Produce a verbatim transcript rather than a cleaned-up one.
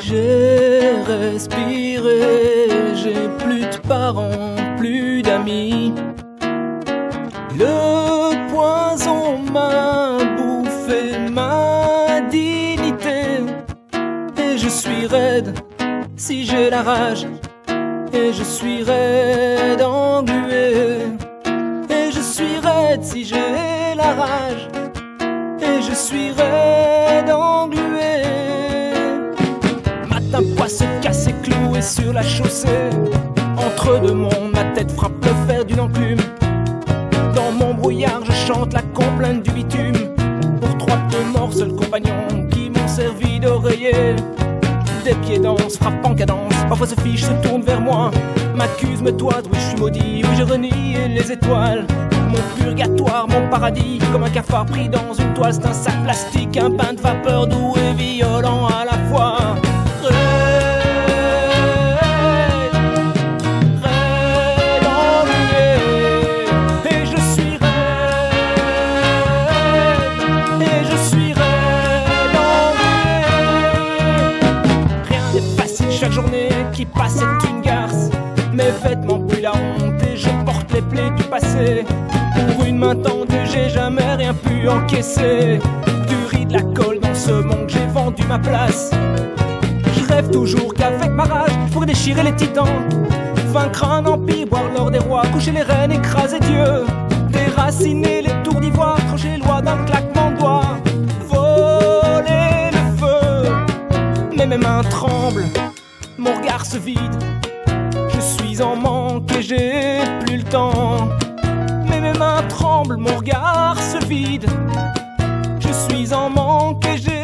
J'ai respiré, j'ai plus de parents, plus d'amis. Le poison m'a bouffé ma dignité. Et je suis raide si j'ai la rage. Et je suis raide englué. Et je suis raide si j'ai la rage. Et je suis raide englué. Matin poisseux cassé cloué sur la chaussée. Entre deux mondes, ma tête frappe le fer d'une enclume. Dans mon brouillard, je chante la complainte du bitume. Pour trois peu morts, seuls compagnons qui m'ont servi d'oreiller. Des pieds danses, frappent en cadence. Parfois ce fiche se tourne vers moi, m'accuse, me toise, oui je suis maudit, oui je renie les étoiles. Mon purgatoire, mon paradis, comme un cafard pris dans une toile. C'est un sac plastique, un bain de vapeur doux et violent à la fois. Chaque journée qui passe est une garce. Mes vêtements puent la honte et je porte les plaies du passé. Pour une main tendue, j'ai jamais rien pu encaisser. Du riz, de la colle dans ce monde, j'ai vendu ma place. Je rêve toujours qu'avec ma rage, je pourrais déchirer les titans, vaincre un empire, boire l'or des rois, coucher les reines, écraser Dieu, déraciner les tours d'ivoire, trancher les lois d'un claquement de doigts, voler le feu. Mais mes mains tremblent, mon regard se vide, je suis en manque et j'ai plus le temps. Mais mes mains tremblent, mon regard se vide, je suis en manque et j'ai